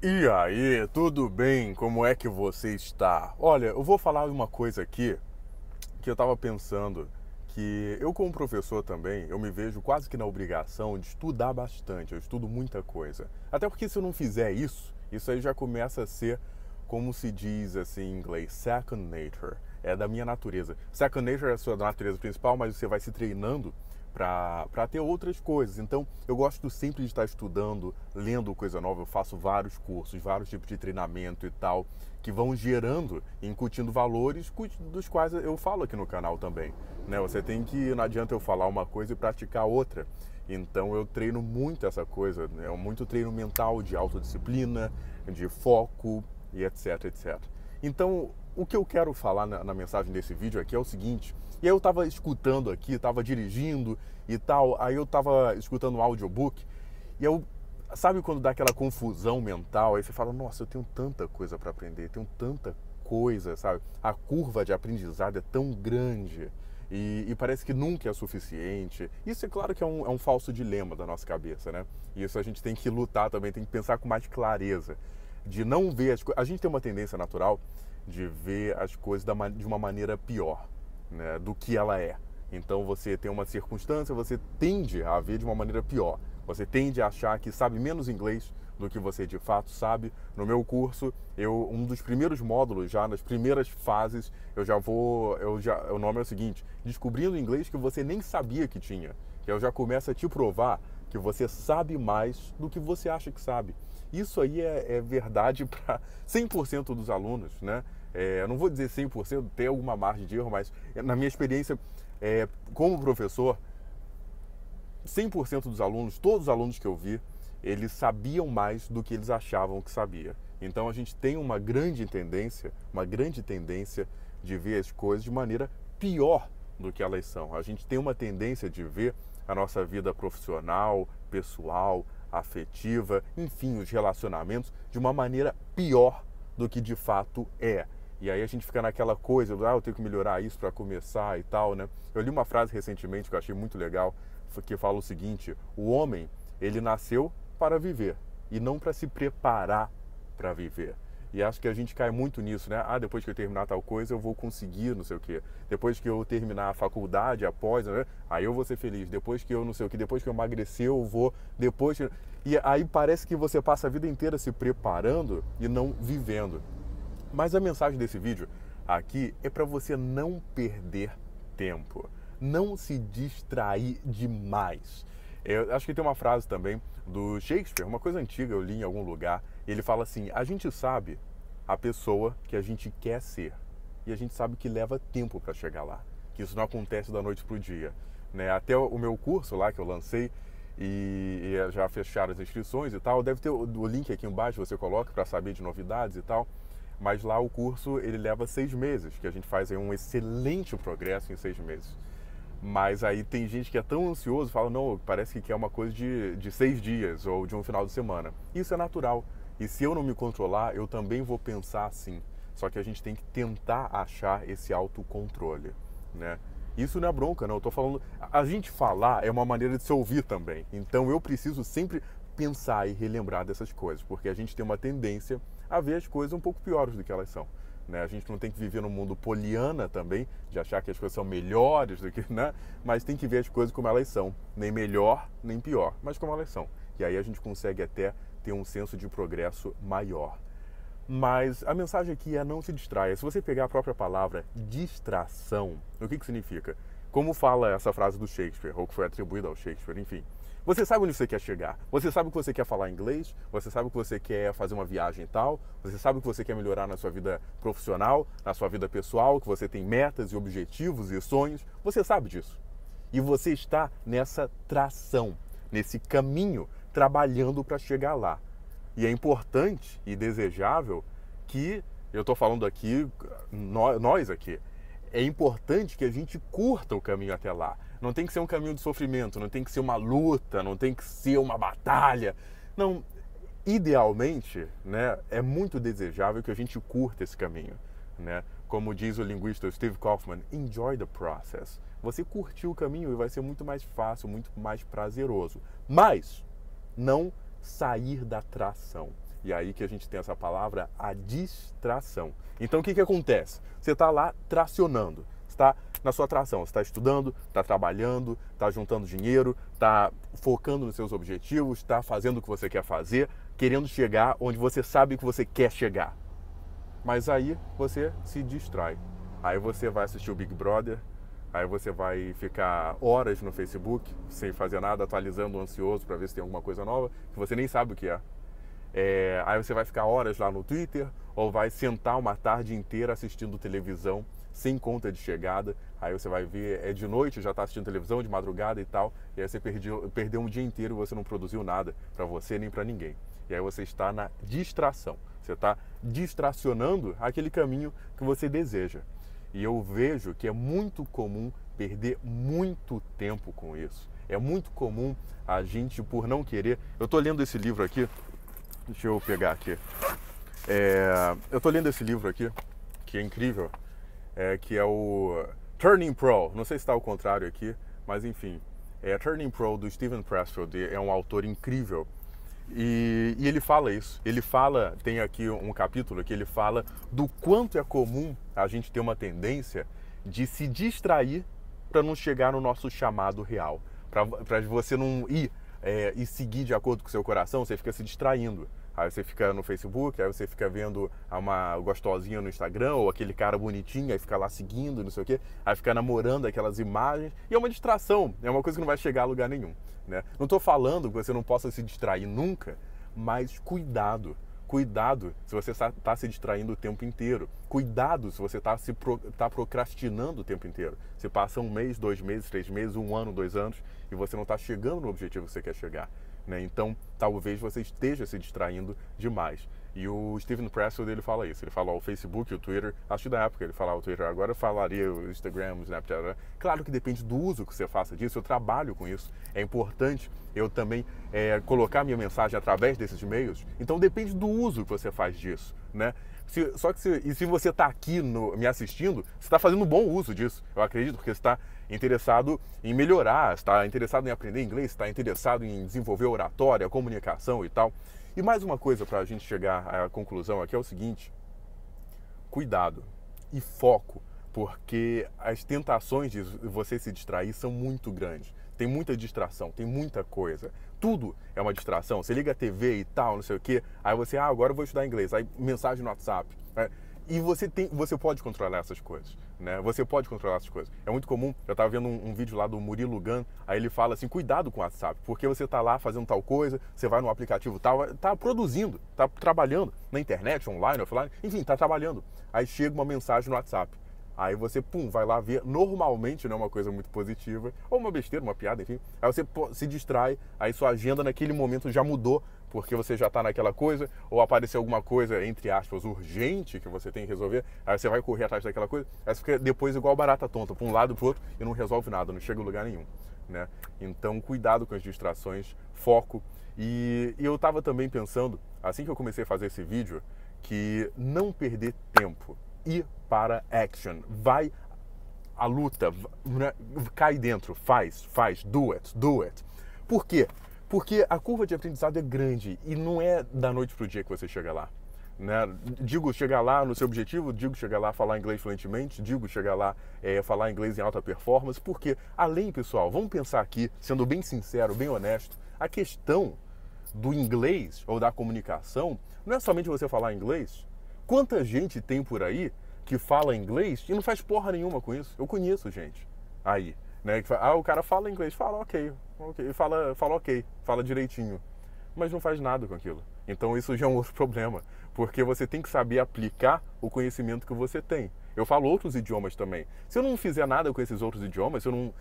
E aí, tudo bem? Como é que você está? Olha, eu vou falar uma coisa aqui que eu estava pensando, que eu como professor também, eu me vejo quase que na obrigação de estudar bastante, eu estudo muita coisa. Até porque se eu não fizer isso, isso aí já começa a ser, como se diz assim em inglês, second nature. É da minha natureza. Second nature é a sua natureza principal, mas você vai se treinando para ter outras coisas. Então, eu gosto sempre de estar estudando, lendo coisa nova. Eu faço vários cursos, vários tipos de treinamento e tal, que vão gerando, incutindo valores dos quais eu falo aqui no canal também. Né? Você tem que, não adianta eu falar uma coisa e praticar outra. Então, eu treino muito essa coisa, né? Muito treino mental, de autodisciplina, de foco e etc, etc. Então, o que eu quero falar na mensagem desse vídeo aqui é o seguinte. E aí eu tava escutando aqui, tava dirigindo e tal, aí eu tava escutando um audiobook e eu, sabe quando dá aquela confusão mental, aí você fala, nossa, eu tenho tanta coisa para aprender, tenho tanta coisa, sabe? A curva de aprendizado é tão grande e parece que nunca é suficiente. Isso é claro que é um falso dilema da nossa cabeça, né? E isso a gente tem que lutar também, tem que pensar com mais clareza, de não ver as coisas. A gente tem uma tendência natural de ver as coisas de uma maneira pior, né, do que ela é. Então você tem uma circunstância, você tende a ver de uma maneira pior. Você tende a achar que sabe menos inglês do que você de fato sabe. No meu curso, um dos primeiros módulos, já nas primeiras fases, o nome é o seguinte: descobrindo inglês que você nem sabia que tinha. Que eu já começo a te provar que você sabe mais do que você acha que sabe. Isso aí é verdade para 100% dos alunos, né? Eu não vou dizer 100%, tem alguma margem de erro, mas na minha experiência como professor, 100% dos alunos, todos os alunos que eu vi, eles sabiam mais do que eles achavam que sabia. Então a gente tem uma grande tendência de ver as coisas de maneira pior do que elas são. A gente tem uma tendência de ver a nossa vida profissional, pessoal, afetiva, enfim, os relacionamentos de uma maneira pior do que de fato é. E aí a gente fica naquela coisa, eu tenho que melhorar isso para começar e tal, né? Eu li uma frase recentemente que eu achei muito legal, que fala o seguinte: o homem, ele nasceu para viver e não para se preparar para viver. E acho que a gente cai muito nisso, né? Depois que eu terminar tal coisa, eu vou conseguir não sei o quê. Depois que eu terminar a faculdade, após, né? Aí eu vou ser feliz. Depois que eu não sei o quê, depois que eu emagrecer, eu vou. Depois que... E aí parece que você passa a vida inteira se preparando e não vivendo. Mas a mensagem desse vídeo aqui é para você não perder tempo, não se distrair demais. Eu acho que tem uma frase também do Shakespeare, uma coisa antiga, eu li em algum lugar, e ele fala assim: a gente sabe a pessoa que a gente quer ser, e a gente sabe que leva tempo para chegar lá, que isso não acontece da noite pro dia, né? Até o meu curso lá que eu lancei, e já fecharam as inscrições e tal, deve ter o link aqui embaixo, você coloca para saber de novidades e tal. Mas lá o curso ele leva 6 meses, que a gente faz aí um excelente progresso em 6 meses. Mas aí tem gente que é tão ansioso, fala, não, parece que quer uma coisa de 6 dias ou de um final de semana. Isso é natural. E se eu não me controlar, eu também vou pensar assim. Só que a gente tem que tentar achar esse autocontrole, né? Isso não é bronca, não. Eu tô falando... A gente falar é uma maneira de se ouvir também. Então eu preciso sempre pensar e relembrar dessas coisas, porque a gente tem uma tendência a ver as coisas um pouco piores do que elas são, né? A gente não tem que viver num mundo poliana também, de achar que as coisas são melhores do que, né? Mas tem que ver as coisas como elas são, nem melhor, nem pior, mas como elas são. E aí a gente consegue até ter um senso de progresso maior. Mas a mensagem aqui é: não se distraia. Se você pegar a própria palavra distração, o que significa? Como fala essa frase do Shakespeare, ou que foi atribuída ao Shakespeare, enfim. Você sabe onde você quer chegar, você sabe que você quer falar inglês, você sabe que você quer fazer uma viagem e tal, você sabe que você quer melhorar na sua vida profissional, na sua vida pessoal, que você tem metas e objetivos e sonhos, você sabe disso. E você está nessa tração, nesse caminho, trabalhando para chegar lá. E é importante e desejável que, eu estou falando aqui, nós aqui, é importante que a gente curta o caminho até lá. Não tem que ser um caminho de sofrimento, não tem que ser uma luta, não tem que ser uma batalha. Não, idealmente, né, é muito desejável que a gente curta esse caminho, né? Como diz o linguista Steve Kaufmann, enjoy the process. Você curtiu o caminho e vai ser muito mais fácil, muito mais prazeroso. Mas não sair da tração. E aí que a gente tem essa palavra, a distração. Então o que acontece? Você está lá tracionando, está na sua tração, você está estudando, está trabalhando, está juntando dinheiro, está focando nos seus objetivos, está fazendo o que você quer fazer, querendo chegar onde você sabe que você quer chegar. Mas aí você se distrai. Aí você vai assistir o Big Brother, aí você vai ficar horas no Facebook, sem fazer nada, atualizando, ansioso para ver se tem alguma coisa nova, que você nem sabe o que é. Aí você vai ficar horas lá no Twitter, ou vai sentar uma tarde inteira assistindo televisão, sem conta de chegada. Aí você vai ver, é de noite, já está assistindo televisão, de madrugada e tal, e aí você perdeu um dia inteiro e você não produziu nada para você nem para ninguém. E aí você está na distração. Você está distracionando aquele caminho que você deseja. E eu vejo que é muito comum perder muito tempo com isso. É muito comum a gente, por não querer... Eu estou lendo esse livro aqui, deixa eu pegar aqui. Eu estou lendo esse livro aqui, que é incrível, que é o Turning Pro. Não sei se está ao contrário aqui, mas enfim. Turning Pro, do Steven Pressfield, é um autor incrível. E ele fala isso. Ele fala, tem aqui um capítulo que ele fala do quanto é comum a gente ter uma tendência de se distrair para não chegar no nosso chamado real. Para você não ir e seguir de acordo com o seu coração, você fica se distraindo. Aí você fica no Facebook, aí você fica vendo uma gostosinha no Instagram, ou aquele cara bonitinho, aí fica lá seguindo, não sei o quê, aí fica namorando aquelas imagens, e é uma distração, é uma coisa que não vai chegar a lugar nenhum, né? Não estou falando que você não possa se distrair nunca, mas cuidado. Cuidado se você está se distraindo o tempo inteiro. Cuidado se você está procrastinando o tempo inteiro. Se passa 1 mês, 2 meses, 3 meses, 1 ano, 2 anos, e você não está chegando no objetivo que você quer chegar. Né? Então, talvez você esteja se distraindo demais. E o Steven Pressfield, ele fala isso. Ele fala o Facebook, o Twitter. Acho que da época ele falava o Twitter, agora eu falaria o Instagram, o Snapchat. Né? Claro que depende do uso que você faça disso. Eu trabalho com isso. É importante eu também colocar minha mensagem através desses meios. Então, depende do uso que você faz disso. Né? Se você está aqui me assistindo, você está fazendo um bom uso disso. Eu acredito, porque você está interessado em melhorar, está interessado em aprender inglês, está interessado em desenvolver oratória, comunicação e tal. E mais uma coisa para a gente chegar à conclusão aqui é o seguinte: cuidado e foco, porque as tentações de você se distrair são muito grandes. Tem muita distração, tem muita coisa. Tudo é uma distração. Você liga a TV e tal, não sei o quê, aí você, agora eu vou estudar inglês, aí mensagem no WhatsApp. E você pode controlar essas coisas, né? Você pode controlar essas coisas. É muito comum, eu estava vendo um vídeo lá do Murilo Gun, aí ele fala assim, cuidado com o WhatsApp, porque você está lá fazendo tal coisa, você vai no aplicativo tal, está produzindo, está trabalhando na internet, online, offline, enfim, está trabalhando. Aí chega uma mensagem no WhatsApp. Aí você, vai lá ver, normalmente não é uma coisa muito positiva, ou uma besteira, uma piada, enfim. Aí você se distrai, aí sua agenda naquele momento já mudou, porque você já está naquela coisa, ou apareceu alguma coisa, entre aspas, urgente que você tem que resolver, aí você vai correr atrás daquela coisa, aí você fica depois igual barata tonta, para um lado e para o outro, e não resolve nada, não chega a lugar nenhum, né? Então, cuidado com as distrações, foco. E eu estava também pensando, assim que eu comecei a fazer esse vídeo, que não perder tempo. Ir para action, vai à luta, cai dentro, faz, do it. Por quê? Porque a curva de aprendizado é grande e não é da noite para o dia que você chega lá. Né? Digo chegar lá no seu objetivo, digo chegar lá falar inglês fluentemente, digo chegar lá falar inglês em alta performance, porque além, pessoal, vamos pensar aqui, sendo bem sincero, bem honesto, a questão do inglês ou da comunicação não é somente você falar inglês. Quanta gente tem por aí que fala inglês e não faz porra nenhuma com isso? Eu conheço gente aí, né? Que o cara fala inglês, fala ok, fala ok, fala direitinho, mas não faz nada com aquilo. Então isso já é um outro problema, porque você tem que saber aplicar o conhecimento que você tem. Eu falo outros idiomas também. Se eu não fizer nada com esses outros idiomas, se eu não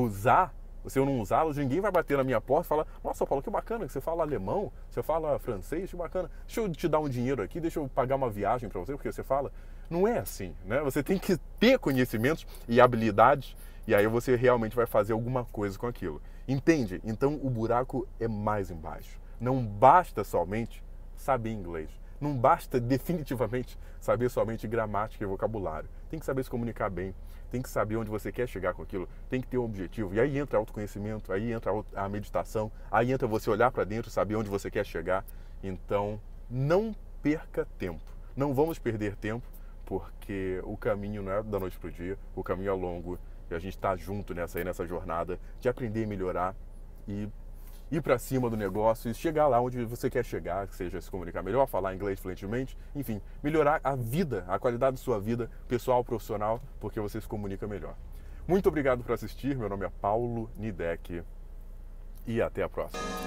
usá-los, ninguém vai bater na minha porta e falar, nossa, Paulo, que bacana que você fala alemão, você fala francês, que bacana. Deixa eu te dar um dinheiro aqui, deixa eu pagar uma viagem para você, porque você fala. Não é assim, né? Você tem que ter conhecimentos e habilidades, e aí você realmente vai fazer alguma coisa com aquilo. Entende? Então o buraco é mais embaixo. Não basta somente saber inglês. Não basta definitivamente saber somente gramática e vocabulário. Tem que saber se comunicar bem, tem que saber onde você quer chegar com aquilo, tem que ter um objetivo. E aí entra autoconhecimento, aí entra a meditação, aí entra você olhar para dentro, saber onde você quer chegar. Então, não perca tempo. Não vamos perder tempo, porque o caminho não é da noite para o dia, o caminho é longo e a gente está junto nessa jornada de aprender e melhorar e ir para cima do negócio e chegar lá onde você quer chegar, que seja se comunicar melhor, falar inglês fluentemente, enfim, melhorar a vida, a qualidade de sua vida pessoal, profissional, porque você se comunica melhor. Muito obrigado por assistir, meu nome é Paulo Nidek e até a próxima.